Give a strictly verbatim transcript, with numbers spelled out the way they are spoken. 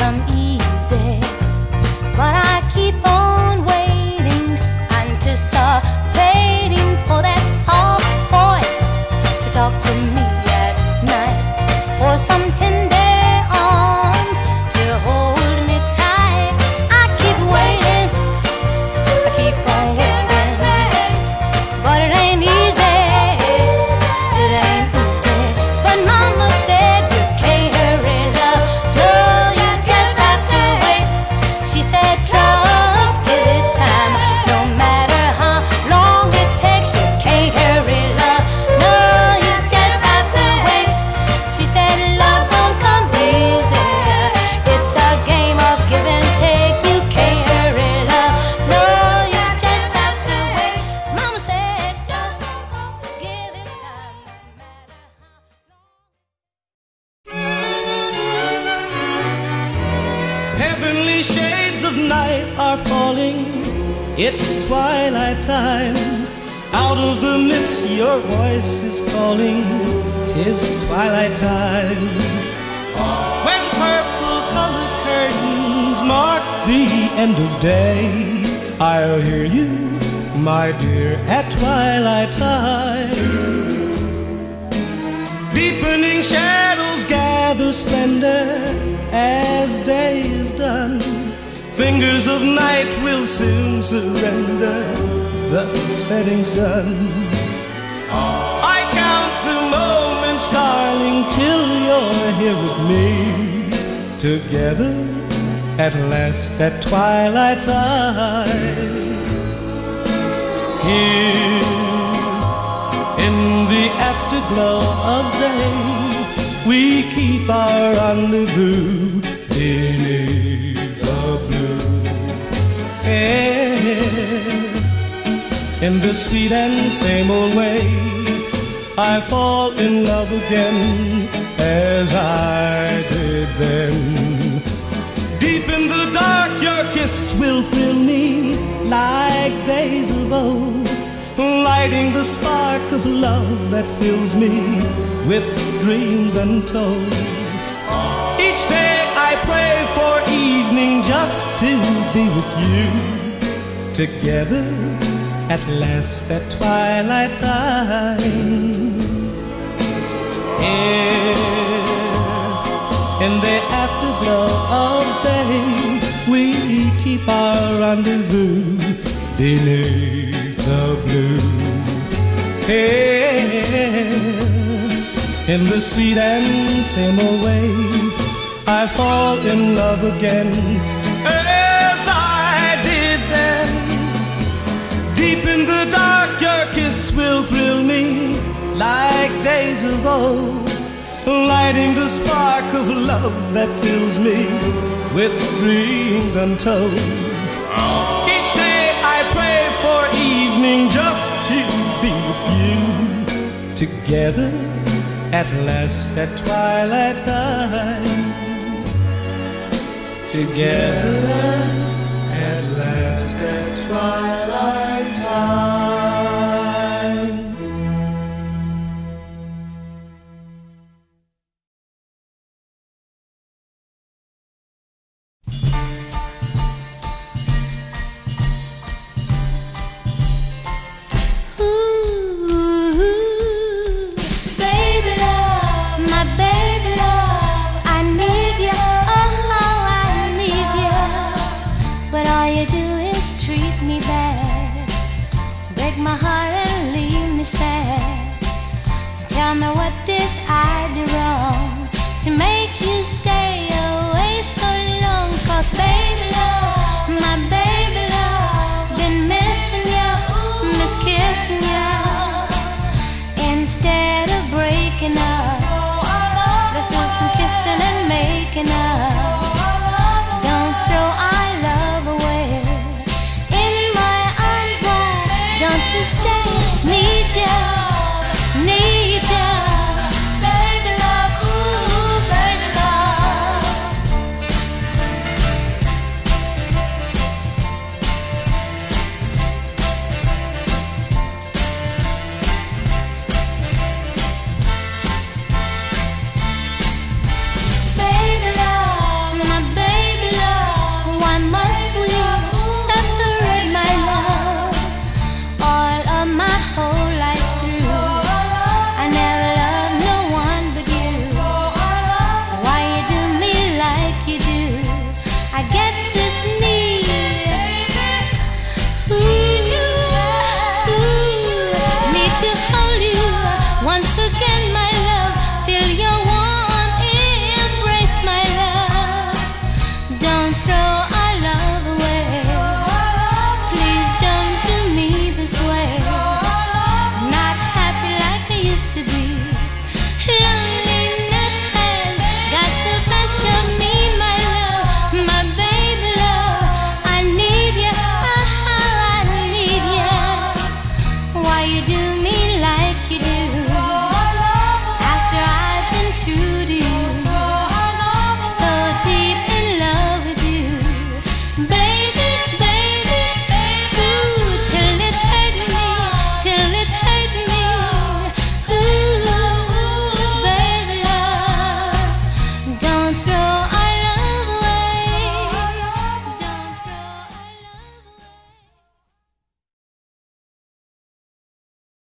come easy, but I keep on waiting, anticipating for that soft voice to talk to me at night, for some tender arms to hold me tight. I keep waiting, I keep on waiting, but it ain't easy, it ain't easy. But Mama said you can't hurry love, no, you just have to wait. She said trust, give it time, no matter how long it takes. You can't hurry love, no, you just have to wait. She said love don't come easy, it's a game of give and take. You can't hurry love, no, you just have to wait. Mama said just give it time, no matter how long. Heavenly shades of night are falling, it's twilight time. Out of the mist your voice is calling, 'tis twilight time. When purple-colored curtains mark the end of day, I'll hear you, my dear, at twilight time. Deepening shadows gather splendor as day is done. Fingers of night will soon surrender the setting sun. I count the moments, darling, till you're here with me, together at last at twilight time. Here in the afterglow of day, we keep our rendezvous beneath the blue air. In the sweet and same old way, I fall in love again as I did then. Deep in the dark, your kiss will thrill me like days of old, lighting the spark of love that fills me with dreams untold. Each day I pray for evening just to be with you, together at last at twilight time. Here in the afterglow of day, we keep our rendezvous beneath the blue air. In the sweet and same old way, I fall in love again as I did then. Deep in the dark, your kiss will thrill me like days of old, lighting the spark of love that fills me with dreams untold. Each day I pray for evening just to be with you, together at last at twilight time, together